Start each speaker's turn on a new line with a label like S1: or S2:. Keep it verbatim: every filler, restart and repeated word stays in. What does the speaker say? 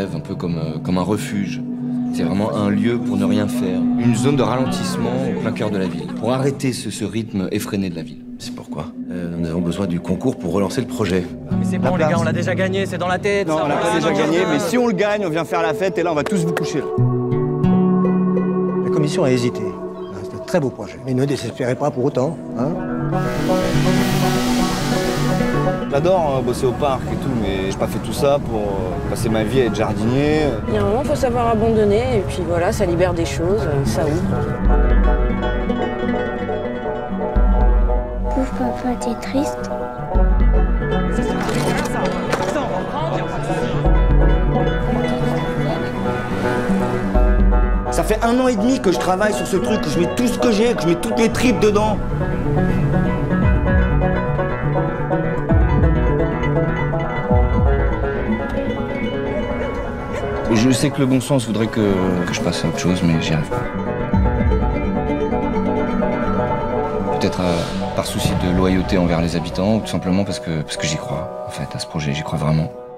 S1: rêve, un peu comme, euh, comme un refuge. C'est vraiment un lieu pour ne rien faire, une zone de ralentissement au plein cœur de la ville, pour arrêter ce, ce rythme effréné de la ville.
S2: C'est pourquoi euh, nous avons besoin du concours pour relancer le projet.
S3: Ah, mais c'est bon les gars, on l'a déjà gagné, c'est dans la tête.
S4: Non,
S3: ça,
S4: on l'a pas déjà gagné, mais si on le gagne, on vient faire la fête et là on va tous vous coucher.
S5: La commission a hésité. C'est un très beau projet, mais ne désespérez pas pour autant. Hein.
S4: J'adore euh, bosser au parc et tout, mais j'ai pas fait tout ça pour euh, passer ma vie à être jardinier.
S6: Il y a un moment, il faut savoir abandonner, et puis voilà, ça libère des choses, ça ouvre.
S7: Pauvre papa, t'es triste?
S4: Ça fait un an et demi que je travaille sur ce truc, que je mets tout ce que j'ai, que je mets toutes les tripes dedans.
S1: Je sais que le bon sens voudrait que, que je passe à autre chose, mais j'y arrive pas. Peut-être euh, par souci de loyauté envers les habitants, ou tout simplement parce que, parce que j'y crois, en fait, à ce projet, j'y crois vraiment.